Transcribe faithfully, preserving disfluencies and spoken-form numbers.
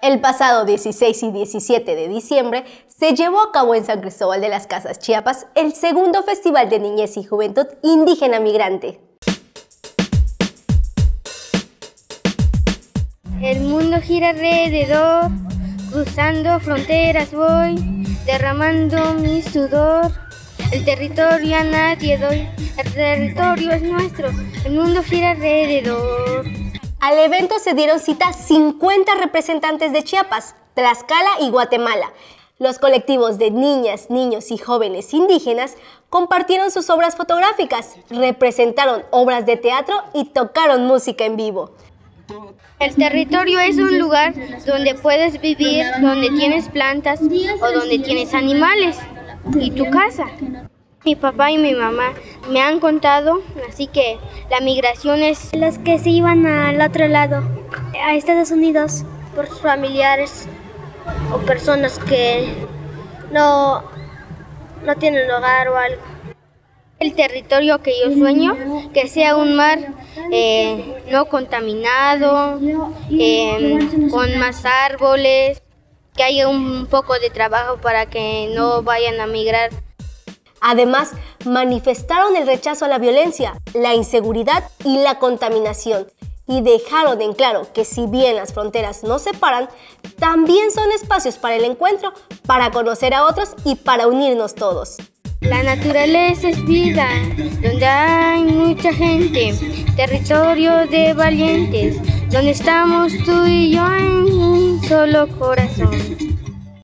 El pasado dieciséis y diecisiete de diciembre se llevó a cabo en San Cristóbal de las Casas, Chiapas, el segundo Festival de Niñez y Juventud Indígena Migrante. El mundo gira alrededor, cruzando fronteras voy, derramando mi sudor. El territorio a nadie doy, el territorio es nuestro, el mundo gira alrededor. Al evento se dieron cita cincuenta representantes de Chiapas, Tlaxcala y Guatemala. Los colectivos de niñas, niños y jóvenes indígenas compartieron sus obras fotográficas, representaron obras de teatro y tocaron música en vivo. El territorio es un lugar donde puedes vivir, donde tienes plantas o donde tienes animales. ¿Y tu casa? Mi papá y mi mamá me han contado, así que la migración es... Los que se iban al otro lado, a Estados Unidos, por sus familiares o personas que no, no tienen hogar o algo. El territorio que yo sueño, que sea un mar eh, no contaminado, eh, con más árboles, que haya un poco de trabajo para que no vayan a migrar. Además, manifestaron el rechazo a la violencia, la inseguridad y la contaminación, y dejaron en claro que si bien las fronteras nos separan, también son espacios para el encuentro, para conocer a otros y para unirnos todos. La naturaleza es vida, donde hay mucha gente, territorio de valientes, donde estamos tú y yo en un solo corazón.